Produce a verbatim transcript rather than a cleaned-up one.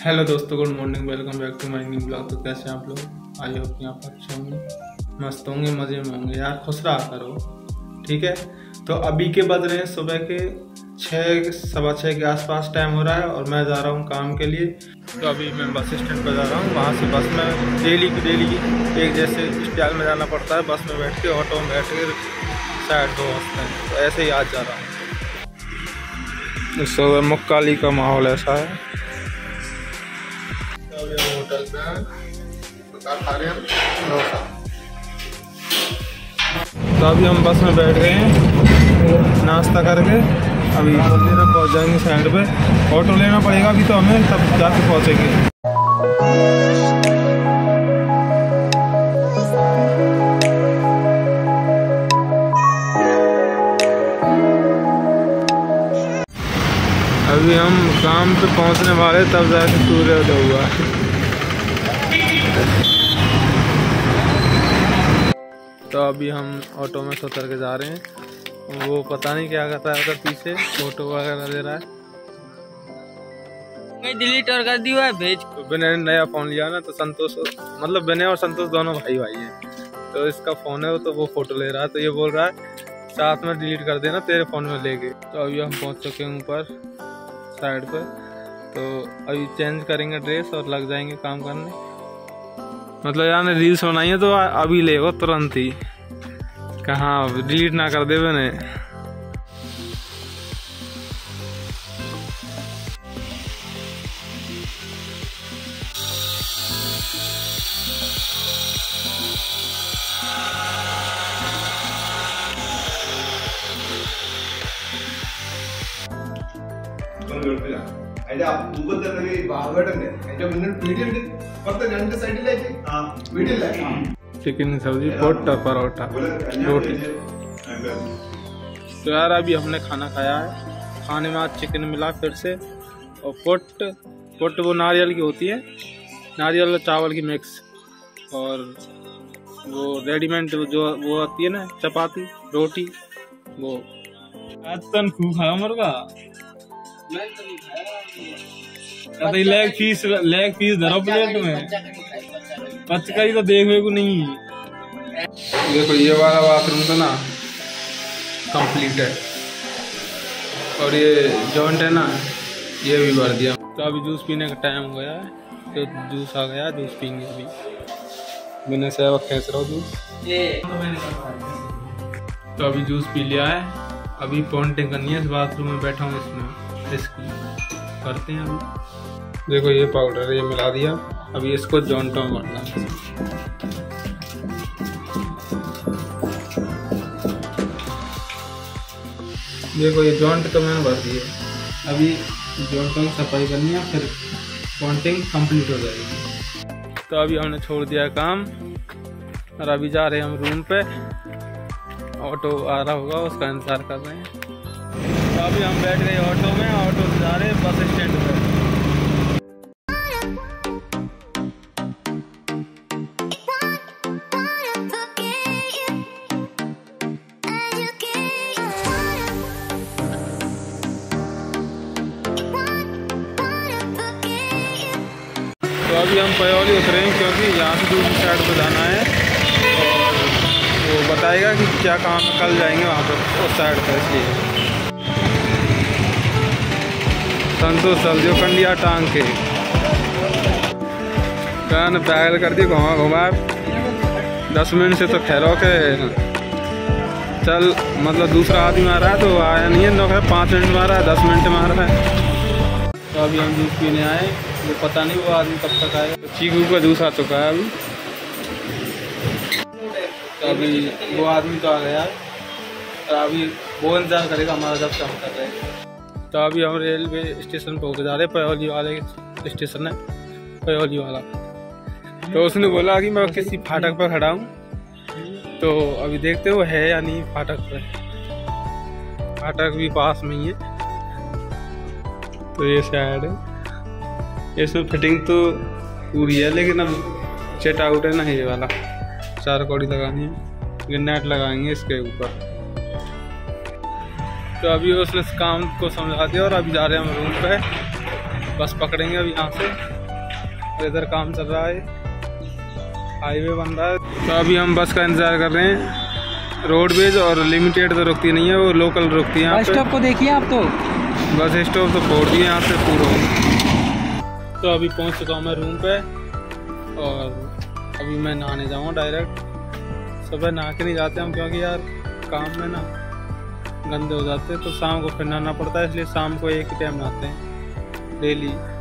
Hello दोस्तों, good morning, welcome back to my new blog. तो कैसे हैं आप लोग? आई होप कि आप अच्छे होंगे, मस्त होंगे, मज़े में होंगे यार, खुश रहा करो। ठीक है, तो अभी के बज रहे हैं सुबह के छः सवा छः के आसपास टाइम हो रहा है और मैं जा रहा हूँ काम के लिए। तो अभी मैं बस स्टैंड पर जा रहा हूँ। वहाँ से बस में डेली की डेली एक जैसे स्टाइल में जाना पड़ता है, बस में बैठ के, ऑटो में बैठ के साइड दो बजते हैं। तो ऐसे ही आज जा रहा हूँ। सुबह मुक्काली का माहौल ऐसा है। होटल में खा रहे हैं डोसा। तो अभी हम बस में बैठ गए हैं नाश्ता करके। अभी थोड़ी देर में पहुँच जाएंगे साइड पे। ऑटो लेना पड़ेगा अभी तो हमें, तब जाके पहुँचेंगे। अभी हम काम पे पहुंचने वाले, तब जाके सूर्योदय हुआ। तो अभी हम ऑटो में से उतर के जा रहे हैं। वो पता नहीं क्या करता है उधर पीछे, फोटो वगैरह ले रहा है। मैं डिलीट और कर दिया है भेज। तो विनय ने नया फ़ोन लिया ना, तो संतोष, मतलब विनय और संतोष दोनों भाई भाई हैं। तो इसका फ़ोन है, तो वो फोटो ले रहा है। तो ये बोल रहा है साथ में डिलीट कर देना तेरे फ़ोन में लेके। तो अभी हम पहुँच चुके हैं ऊपर साइड पे। तो अभी चेंज करेंगे ड्रेस और लग जाएंगे काम करने। मतलब यार ने रील्स बनाई है तो अभी ले वो तुरंत ही, कहाँ डिलीट ना कर दे मैंने। चिकन सब्जी, पोटा, परोठा, रोटी। तो यार अभी हमने खाना खाया है। खाने में आज चिकन मिला फिर से, और पोट पोट वो नारियल की होती है, नारियल और चावल की मिक्स, और वो रेडीमेड जो वो आती है ना चपाती रोटी, वो आज तन खूब खाया मुर्गा। लेग पीस लेग पीस धरो प्लेट में, कच्चा ही तो देखने को नहीं। देखो ये वाला बाथरूम तो ना कंप्लीट है, और ये जॉइंट है ना, ये भी भर दिया। तो अभी जूस पीने का टाइम हो गया है, तो जूस आ गया, जूस पीएंगे अभी। मैंने से खेच रहा हूँ जूस। तो अभी जूस पी लिया है। अभी पॉइंटिंग करनी है, इस बाथरूम में बैठा हूँ, इसमें इसकी करते हैं अभी। देखो ये पाउडर ये मिला दिया, अभी इसको जॉइंटों में भरना है। देखो ये जॉइंट तो मैंने भर दी है, अभी जॉइंटों की सफाई करनी है, फिर पॉइंटिंग कंप्लीट हो जाएगी। तो अभी हमने छोड़ दिया काम और अभी जा रहे हैं हम रूम पे। ऑटो आ रहा होगा, उसका इंतजार कर रहे हैं। तो अभी हम बैठ गए ऑटो में, ऑटो से जा रहे हैं बस स्टैंड पे। तो अभी हम पयोली उतरे हैं, क्योंकि यहाँ से दूसरी साइड पे जाना है, और वो बताएगा कि क्या काम है, कल जाएंगे वहाँ पर उस साइड पर। इसलिए संतोष चल दियो कंडिया टांग के, कान पैदल कर दी घुमा घुमा। दस मिनट से तो खैरो के चल, मतलब दूसरा आदमी मारा है तो आया नहीं है, नो पाँच मिनट मारा है, दस मिनट मारा है। तो अभी हम जूस पीने आए, वो पता नहीं वो आदमी कब तक आएगा। तो चीकू का जूस आ चुका है अभी। तो अभी वो आदमी तो आ गया है, तो अभी वो इंतजार करेगा हमारा जब से हम कर रहे हैं। तो अभी हम रेलवे स्टेशन पर होकर जा रहे हैं, पयोली वाले स्टेशन है, पयोली वाला। तो उसने बोला कि मैं किसी फाटक पर खड़ा हूँ, तो अभी देखते हो है या नहीं फाटक पर। फाटक भी पास में ही है। तो ये साइड है, इसमें फिटिंग तो पूरी है, लेकिन अब चेट आउट है ना ये वाला, चार कौड़ी लगानी है, नेट लगाएंगे इसके ऊपर। तो अभी उसने काम को समझा दिया और अभी जा रहे हैं हम रूम पे, बस पकड़ेंगे अभी यहाँ से। और इधर काम चल रहा है, हाईवे बन रहा है। तो अभी हम बस का इंतजार कर रहे हैं। रोडवेज और लिमिटेड तो रुकती नहीं है, वो लोकल रुकती है। बस स्टॉप को देखिए आप तो, बस स्टॉप तो छोड़ दिए यहाँ से पूरा। तो अभी पहुँच चुका हूँ मैं रूम पे और अभी मैं नहाने जाऊँगा डायरेक्ट। सुबह नहा के नहीं जाते हम, क्योंकि यार काम में ना गंदे हो जाते हैं, तो शाम को फिर नहाना पड़ता है, इसलिए शाम को एक ही टाइम नहाते हैं डेली।